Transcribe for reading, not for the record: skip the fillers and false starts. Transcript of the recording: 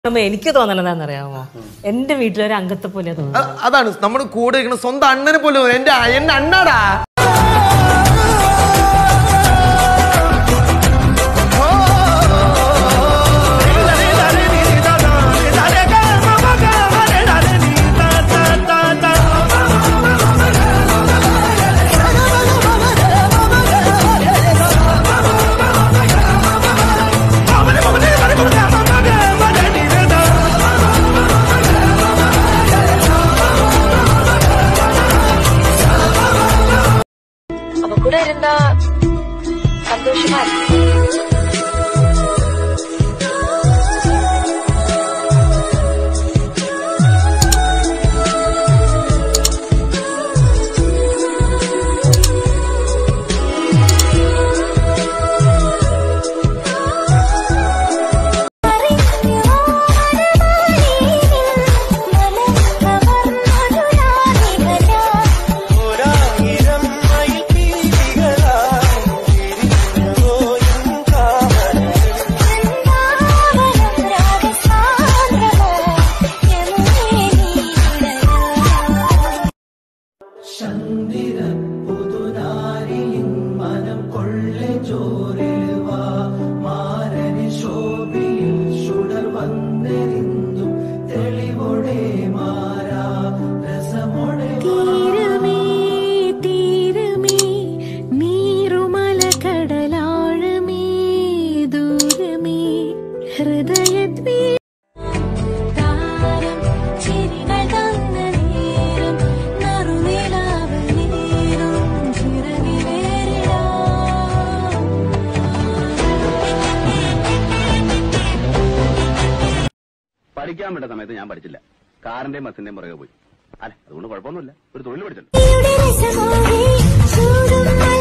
എനിക്ക് തോന്നണതാന്നറിയാമോ, എന്റെ വീട്ടിലൊരു അംഗത്തെ പോലെ തോന്നുന്നു. അതാണ് നമ്മുടെ കൂടെ ഇരിക്കുന്ന സ്വന്തം അണ്ണനെ പോലെ എന്റെ അണ്ണാടാ. கூட இருந்தா சந்தோஷமா இருக்கு. പഠിക്കാൻ വേണ്ട സമയത്ത് ഞാൻ പഠിച്ചില്ല. കാറിന്റെയും ബസിന്റെയും പുറകെ പോയി. അല്ലെ, അതുകൊണ്ട് കുഴപ്പമൊന്നുമില്ല. ഒരു തൊഴിൽ പഠിച്ചല്ലോ.